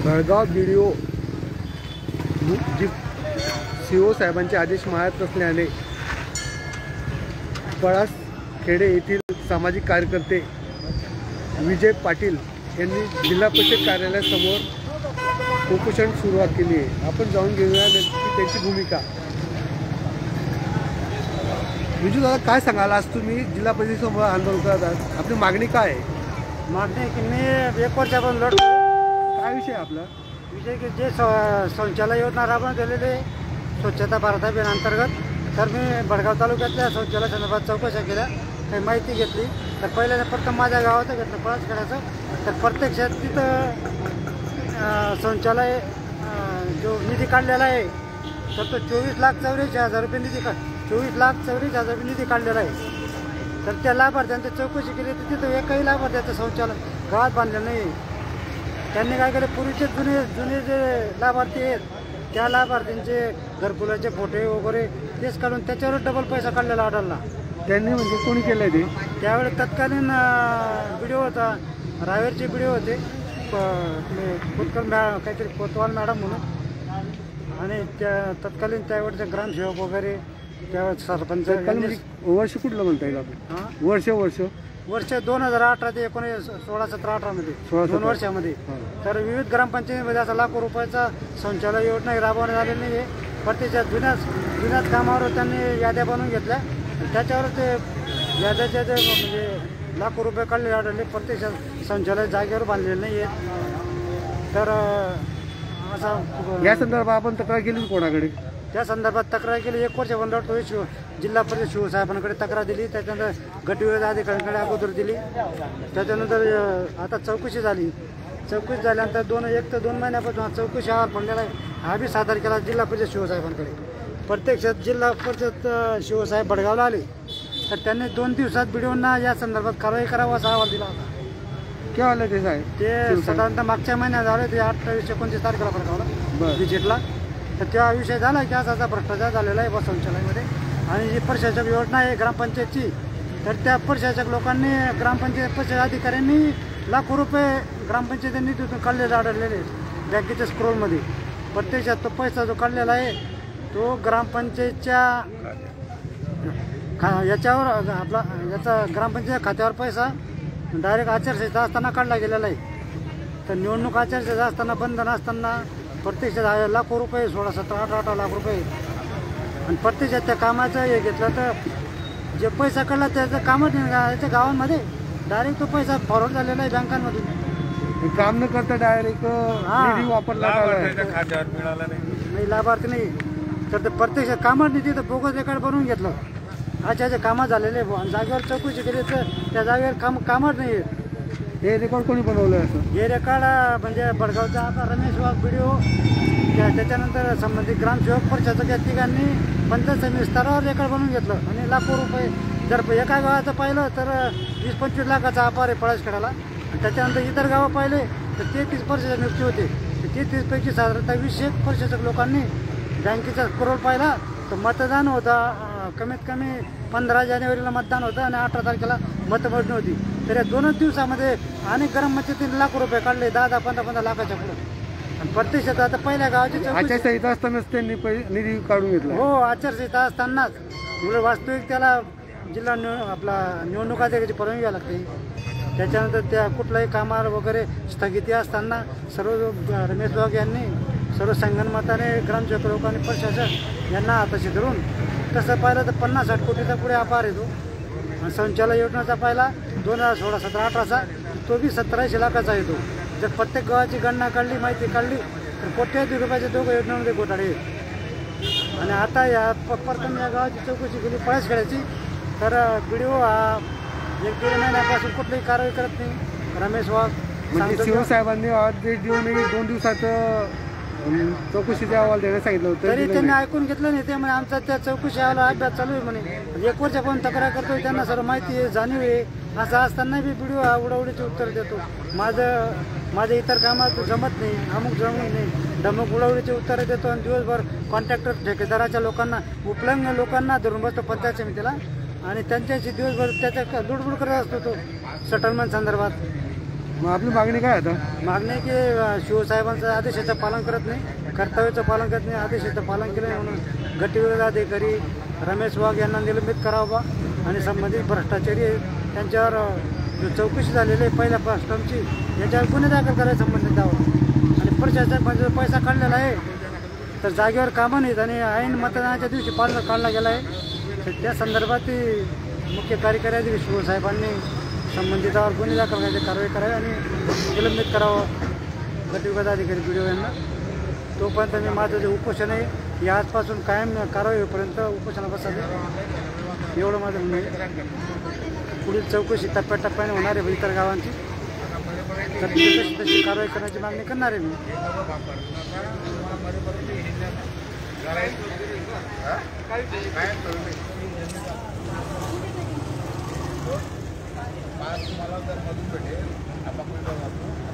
Belgaum BDO CO साहेबांचे आदेश मानत नसल्याने पळसखेडे येथील सामाजिक कार्यकर्ते विजय पाटील यांनी जिल्हा परिषद कार्यालयासमोर उपोषण सुरुवात केली आहे। आपण जाऊन घेऊया नक्की त्याची भूमिका। विजू दादा, काय सांगाल? आज तुम्ही जिल्हा परिषदेसमोर आंदोलन करत आहात, आपली मागणी काय आहे? मागणी की मी 1 वर्षापासून लढतो। काय विषय आपला? विषय की जे शौचालय योजना राबवण्यात आलेली स्वच्छता भारत अभियान अंतर्गत, तर मी भडगाव तालुक्यातल्या शौचालय संदर्भात चौकशा केल्या, काही माहिती घेतली। तर पहिल्यांदा प्रथम माझ्या गावाचं घेतलं पळसखेड्याचं, तर प्रत्यक्षात तिथं शौचालय जो निधी काढलेला आहे तर तो 24,84,000 रुपये निधी 24,84,000 रुपये निधी काढलेला आहे। तर त्या लाभार्थ्यांची चौकशी केली तर तिथं एकही लाभार्थ्याचं शौचालय गावात बांधलेलं नाही। त्यांनी काय केलं, पूर्वीचे जुने जे लाभार्थी आहेत त्या लाभार्थ्यांचे घरकुलाचे फोटो वगैरे तेच काढून त्याच्यावर डबल पैसा काढलेला आढळला। त्यांनी म्हणजे कोणी केलं ते? त्यावेळेस तत्कालीन BDO होता, रावेरचे BDO होते, काहीतरी कोतवाल मॅडम म्हणून, आणि त्या तत्कालीन त्यावेळेचे ग्रामसेवक वगैरे, त्यावेळेस सरपंच। वर्ष कुठलं म्हणता येईल आपण? वर्ष 2018 ते 16-17-18 मध्ये 2 वर्षामध्ये। तर विविध ग्रामपंचायतीमध्ये असा लाखो रुपयाचा शौचालय योजना राबवण्यात आलेली नाही आहे। प्रत्येक जुन्याच कामावर त्यांनी याद्या बनवून घेतल्या, त्याच्यावर ते याद्याचे जे म्हणजे लाखो रुपये काढले आढळले, प्रत्येक शौचालय जागेवर बांधलेले नाही आहेत। तर असा या संदर्भात आपण तक्रार केली कोणाकडे? त्या संदर्भात तक्रार केली। 1 वर्ष लढतो, जिल्हा परिषद शिवसाहेबांकडे तक्रार दिली, त्याच्यानंतर गटविरोधी अधिकाऱ्यांकडे अगोदर दिली, त्याच्यानंतर आता चौकशी झाल्यानंतर 1 ते 2 महिन्यापासून चौकशी अहवाल पडलेला आहे, हा बी सादर केला जिल्हा परिषद शिवसाहेबांकडे। प्रत्यक्षात जिल्हा परिषद शिवसाहेब भडगावला आले तर त्यांनी 2 दिवसात BDOंना या संदर्भात कारवाई करावा असा अहवाल दिला होता। केव्हा आलं ते साहेब? ते साधारणतः मागच्या महिन्यात झाले, ते 28-29 तारखेला भडगावला व्हिजिटला। तर तेव्हा विषय झाला की असा भ्रष्टाचार झालेला आहे बस शौचालयामध्ये, आणि जी प्रशासक योजना आहे ग्रामपंचायतची, तर त्या प्रशासक लोकांनी ग्रामपंचायत प्रशासक अधिकाऱ्यांनी लाखो रुपये ग्रामपंचायतींनी निधीतून काढलेले आढळलेले बँकेच्या स्क्रोलमध्ये। प्रत्यक्षात तो पैसा जो काढलेला आहे तो ग्रामपंचायतच्या याच्यावर याचा ग्रामपंचायत खात्यावर पैसा डायरेक्ट आचारसंहिता असताना काढला गेलेला आहे। तर निवडणूक आचारसंहिता असताना, बंधन असताना प्रत्यक्षात लाखो रुपये 16, 17, 18 लाख रुपये, आणि प्रत्यक्षात त्या कामाचं हे घेतलं तर जे पैसा काढला त्याचं कामच नाही, याच्या गावांमध्ये डायरेक्ट तो पैसा फॉरवर्ड झालेला आहे बँकांमधून। काम न करता डायरेक्ट निधी वापरला खात्यावर मिळाला नाही, लाभार्थी नाही। तर ते प्रत्यक्षात कामच नाही, तिथं बोगस रेकॉर्ड बनवून घेतलं, अच्छा कामं झालेले, जागेवर चौकशी केली तर त्या जागेवर कामच नाही आहे। हे रेकॉर्ड कोणी बनवलं असं? हे रेकॉर्ड म्हणजे भडगावचा आता रमेश वाघ BDO, त्याच्यानंतर संबंधित ग्रामसेवक प्रशासक या तिघांनी पंचायत समिती स्तरावर रेकॉर्ड बनवून घेतलं, आणि लाखो रुपये जर एका गावाचं पाहिलं तर 20-25 लाखाचा अपार आहे पळसखेड्याला। त्याच्यानंतर इतर गावं पाहिले तर 33 प्रशासक नियुक्ती होते, 33 पैकी साधारणतः 20 प्रशासक लोकांनी बँकेचा स्क्रोल पाहिला तर मतदान होता, कमीत कमी 15 जानेवारीला मतदान होतं आणि 18 तारखेला मतमोजणी होती। तर या 2 दिवसामध्ये अनेक ग्रामपंचायतीने लाखो रुपये काढले, 10-15 लाखाच्या पुढे। आणि प्रत्यक्षात आता पहिल्या गावाची आचारसंहिता असतानाच त्यांनी निधी काढून घेतला? हो, आचारसंहिता असतानाच। वास्तविक त्याला जिल्हा निवडणूक अधिकाऱ्याची परवानगी घ्यावी लागते। त्याच्यानंतर त्या कुठल्याही कामावर वगैरे स्थगिती असताना सर्व रमेश वाघ यांनी सर्व संगनमताने ग्रामसेवक लोकांनी प्रशासक यांना हाताशी धरून, तसं पाहिलं तर 50-60 कोटीचा पुढे अपार येतो। आणि शौचालय योजनेचा पाहिला 2016, 17, 18चा, तो बी 17-80 लाखाचा येतो। जर प्रत्येक गावाची गणना काढली, माहिती काढली तर कोट्यावधी रुपयाच्या 2 योजनांमध्ये घोटाळे आहेत। आणि आता या प्रथम या गावाची चौकशी केली पळसखेड्याची, तर BDO हा 1-1.5 महिन्यापासून कुठलीही कारवाई करत नाही। रमेश वाघ म्हणजे शिवसाहेबांनी आदेश देऊन 2 दिवसात चौकशीचा अहवाल द्यायला सांगितलं होतं, तरी त्यांनी ऐकून घेतलं नाही। ते म्हणे आमचा त्या चौकशी अहवाल अभ्यास चालू आहे म्हणे, 1 वर्षापासून तक्रार करतोय, त्यांना सर्व माहिती आहे, जाणीव आहे। असं असताना बी BDO हा उडाउडीचे उत्तर देतो, माझं इतर कामात जमत नाही, अमुक जमत नाही, धमक उडाउडीचे उत्तर देतो, आणि दिवसभर कॉन्ट्रॅक्टर ठेकेदाराच्या लोकांना, उपलब्ध लोकांना धरून बसतो पंचायत समितीला, आणि त्यांच्याशी दिवसभर त्याच्या लुडबुड करत असतो तो सेटलमेंट संदर्भात। मग आपली मागणी काय आता? मागणी आहे की शिवसाहेबांचं आदेशाचं पालन करत नाही, कर्तव्याचं पालन करत नाही, आदेशाचं पालन केलं नाही म्हणून गटविरोधी अधिकारी रमेश वाघ यांना निलंबित करावं आणि संबंधित भ्रष्टाचारी त्यांच्यावर जो चौकशी झालेली आहे पहिल्या टर्मची याच्यावर गुन्हे दाखल करायला संबंधित द्यावं आणि प्रशासन म्हणजे पैसा काढलेला आहे तर जागेवर कामं नाहीत आणि ऐन मतदानाच्या दिवशी काढला गेला आहे तर त्या संदर्भात ती मुख्य कार्यकारी अधिकारी शिवसाहेबांनी संबंधितावर गुन्हे दाखल करायची कारवाई करावी आणि निलंबित करावं गटविरोधी अधिकारी BDO यांना. तोपर्यंत मी माझं जे उपोषण आहे या आजपासून कायम कारवाई होईपर्यंत उपोषणा बसावे एवढं माझं म्हणणं आहे. पुढील चौकशी टप्प्याटप्प्याने होणार आहे इतर गावांची तर तशी कारवाई करण्याची मागणी करणार आहे मी. तुम्हाला जर मधून भेटेल